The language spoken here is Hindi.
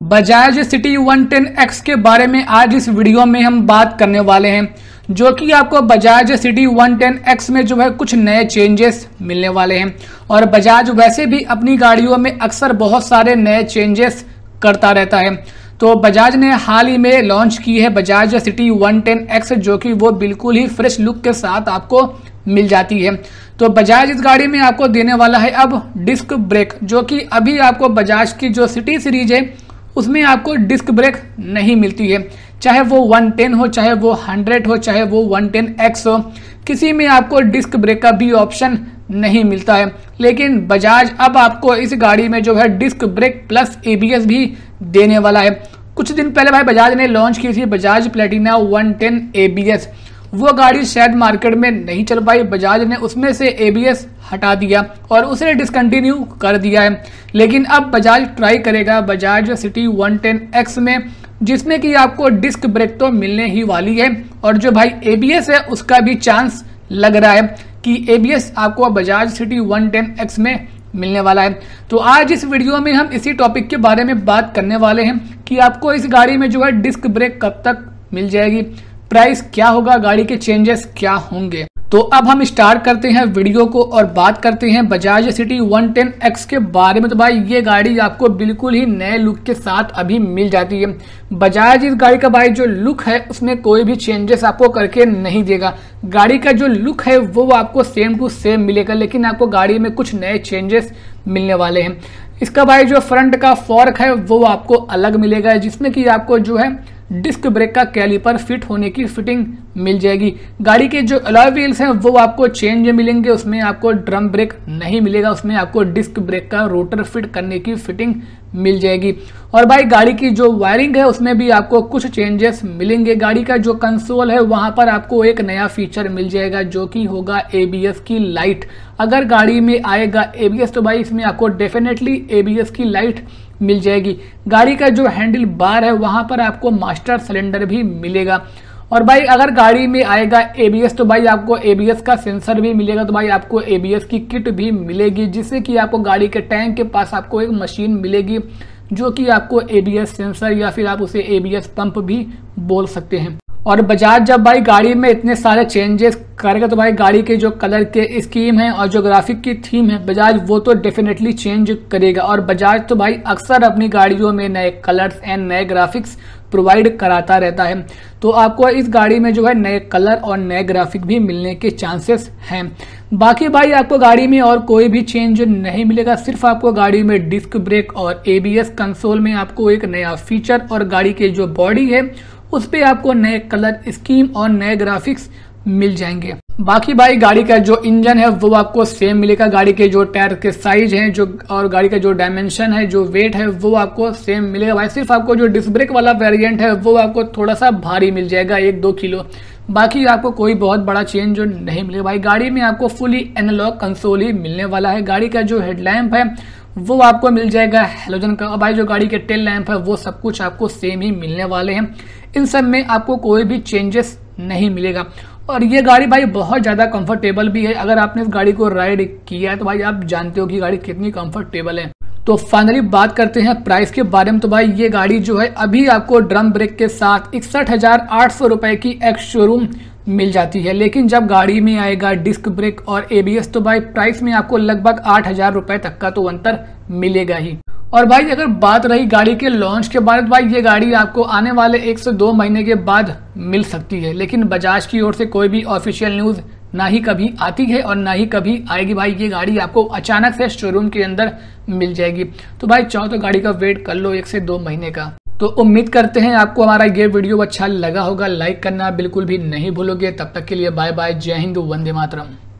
बजाज सिटी 110X के बारे में आज इस वीडियो में हम बात करने वाले हैं, जो कि आपको बजाज सिटी 110X में जो है कुछ नए चेंजेस मिलने वाले हैं। और बजाज वैसे भी अपनी गाड़ियों में अक्सर बहुत सारे नए चेंजेस करता रहता है। तो बजाज ने हाल ही में लॉन्च की है बजाज सिटी 110X, जो कि वो बिल्कुल ही फ्रेश लुक के साथ आपको मिल जाती है। तो बजाज इस गाड़ी में आपको देने वाला है अब डिस्क ब्रेक, जो कि अभी आपको बजाज की जो सिटी सीरीज है उसमें आपको डिस्क ब्रेक नहीं मिलती है। चाहे वो 110 हो, चाहे वो 100 हो, चाहे वो 110X हो, किसी में आपको डिस्क ब्रेक का भी ऑप्शन नहीं मिलता है। लेकिन बजाज अब आपको इस गाड़ी में जो है डिस्क ब्रेक प्लस ABS भी देने वाला है। कुछ दिन पहले भाई बजाज ने लॉन्च की थी बजाज प्लेटिना 110 ABS। वो गाड़ी शायद मार्केट में नहीं चल पाई, बजाज ने उसमें से ABS हटा दिया और उसे डिसकंटिन्यू कर दिया है। लेकिन अब बजाज ट्राई करेगा बजाज सिटी 110X में, जिसमें कि आपको डिस्क ब्रेक तो मिलने ही वाली है और जो भाई ABS है उसका भी चांस लग रहा है कि ABS आपको बजाज सिटी 110X में मिलने वाला है। तो आज इस वीडियो में हम इसी टॉपिक के बारे में बात करने वाले हैं कि आपको इस गाड़ी में जो है डिस्क ब्रेक कब तक मिल जाएगी, प्राइस क्या होगा, गाड़ी के चेंजेस क्या होंगे। तो अब हम स्टार्ट करते हैं वीडियो को और बात करते हैं बजाज सिटी 110X के बारे में। तो भाई ये गाड़ी आपको बिल्कुल ही नए लुक के साथ अभी मिल जाती है। बजाज इस गाड़ी का भाई जो लुक है उसमें कोई भी चेंजेस आपको करके नहीं देगा। गाड़ी का जो लुक है वो आपको सेम टू सेम मिलेगा, लेकिन आपको गाड़ी में कुछ नए चेंजेस मिलने वाले हैं। इसका भाई जो फ्रंट का फॉर्क है वो आपको अलग मिलेगा, जिसमें कि आपको जो है डिस्क ब्रेक का कैलिपर फिट होने की फिटिंग मिल जाएगी। गाड़ी के जो अलॉय व्हील्स हैं वो आपको चेंज मिलेंगे, उसमें आपको ड्रम ब्रेक नहीं मिलेगा, उसमें आपको डिस्क ब्रेक का रोटर फिट करने की फिटिंग मिल जाएगी। और भाई गाड़ी की जो वायरिंग है उसमें भी आपको कुछ चेंजेस मिलेंगे। गाड़ी का जो कंसोल है वहां पर आपको एक नया फीचर मिल जाएगा, जो कि होगा ABS की लाइट। अगर गाड़ी में आएगा ABS तो भाई इसमें आपको डेफिनेटली ABS की लाइट मिल जाएगी। गाड़ी का जो हैंडल बार है वहां पर आपको मास्टर सिलेंडर भी मिलेगा। और भाई अगर गाड़ी में आएगा ABS तो भाई आपको ABS का सेंसर भी मिलेगा। तो भाई आपको ABS की किट भी मिलेगी, जिससे कि आपको गाड़ी के टैंक के पास आपको एक मशीन मिलेगी, जो कि आपको ABS सेंसर या फिर आप उसे ABS पंप भी बोल सकते हैं। और बजाज जब भाई गाड़ी में इतने सारे चेंजेस करेगा तो भाई गाड़ी के जो कलर के स्कीम है और जो ग्राफिक की थीम है बजाज वो तो डेफिनेटली चेंज करेगा। और बजाज तो भाई अक्सर अपनी गाड़ियों में नए कलर्स एंड नए ग्राफिक्स प्रोवाइड कराता रहता है। तो आपको इस गाड़ी में जो है नए कलर और नए ग्राफिक भी मिलने के चांसेस हैं। बाकी भाई आपको गाड़ी में और कोई भी चेंज नहीं मिलेगा, सिर्फ आपको गाड़ी में डिस्क ब्रेक और ABS कंसोल में आपको एक नया फीचर और गाड़ी की जो बॉडी है उस पे आपको नए कलर स्कीम और नए ग्राफिक्स मिल जाएंगे। बाकी भाई गाड़ी का जो इंजन है वो आपको सेम मिलेगा। गाड़ी के जो टायर के साइज हैं जो और गाड़ी का जो डायमेंशन है, जो वेट है वो आपको सेम मिलेगा। भाई सिर्फ आपको जो डिस्क ब्रेक वाला वेरिएंट है वो आपको थोड़ा सा भारी मिल जाएगा, 1-2 किलो। बाकी आपको कोई बहुत बड़ा चेंज जो नहीं मिलेगा। भाई गाड़ी में आपको फुली एनालॉग कंसोल ही मिलने वाला है। गाड़ी का जो हेडलैम्प है वो आपको मिल जाएगा हेलोजन का। और भाई जो गाड़ी के टेल लैंप है वो सब कुछ आपको सेम ही मिलने वाले हैं। इन सब में आपको कोई भी चेंजेस नहीं मिलेगा। और ये गाड़ी भाई बहुत ज्यादा कंफर्टेबल भी है। अगर आपने इस गाड़ी को राइड किया है तो भाई आप जानते हो कि गाड़ी कितनी कंफर्टेबल है। तो फाइनली बात करते हैं प्राइस के बारे में। तो भाई ये गाड़ी जो है अभी आपको ड्रम ब्रेक के साथ 61,800 रुपए की एक्स शोरूम मिल जाती है। लेकिन जब गाड़ी में आएगा डिस्क ब्रेक और ABS तो भाई प्राइस में आपको लगभग 8,000 रुपए तक का तो अंतर मिलेगा ही। और भाई अगर बात रही गाड़ी के लॉन्च के बारे में, भाई ये गाड़ी आपको आने वाले 1 से 2 महीने के बाद मिल सकती है। लेकिन बजाज की ओर से कोई भी ऑफिशियल न्यूज ना ही कभी आती है और ना ही कभी आएगी। भाई ये गाड़ी आपको अचानक से शोरूम के अंदर मिल जाएगी। तो भाई चाहो तो गाड़ी का वेट कर लो 1 से 2 महीने का। तो उम्मीद करते हैं आपको हमारा ये वीडियो अच्छा लगा होगा। लाइक करना बिल्कुल भी नहीं भूलोगे। तब तक के लिए बाय बाय, जय हिंद, वंदे मातरम।